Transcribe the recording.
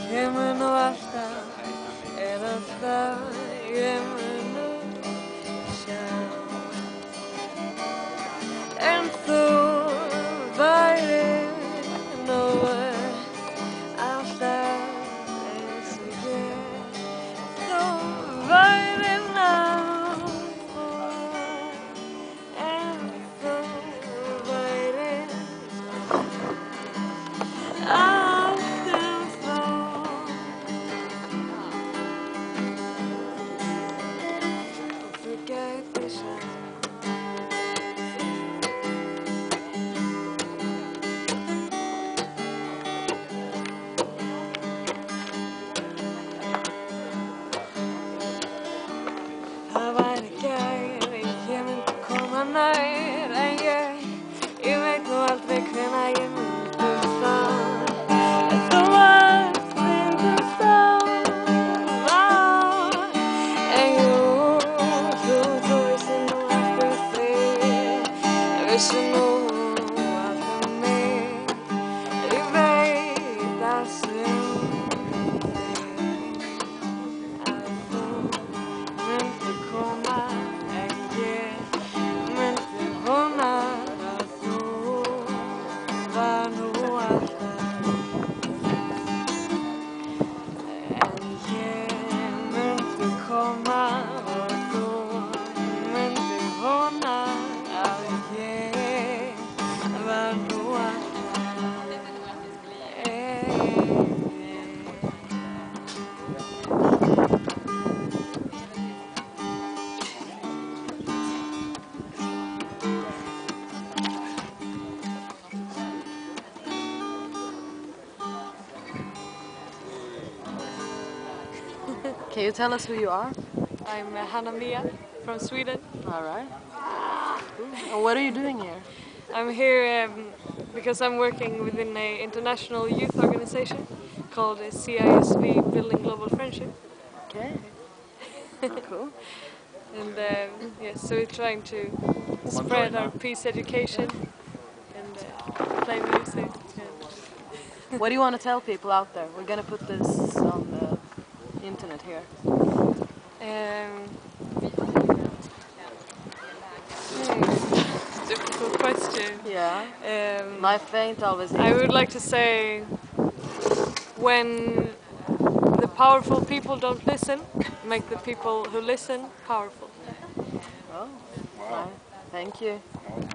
Ge mig nog alltaf alltaf ge mig nog kärlek. En þú væri nú alltaf eins og ég. Þú væri náttúr. En þú væri allt þú. Þú gætir sagt það væri gær, ég myndi koma nær, en ég veit nú aldrei hvenær ég myndi það. En þú varst fyndin þá, en jú, þú vissir nú allt þig, vissir nú allt mig, ég veit allt þig. Can you tell us who you are? I'm Hanna-Mia from Sweden. All right. And what are you doing here? I'm here because I'm working within an international youth organization called CISV, Building Global Friendship. Okay. Cool. And yes, so we're trying to spread our peace education and play music. What do you want to tell people out there? We're going to put this on the internet here. Difficult question. Yeah. Life ain't always easy. I would like to say, when the powerful people don't listen, make the people who listen powerful. Oh, wow. Thank you.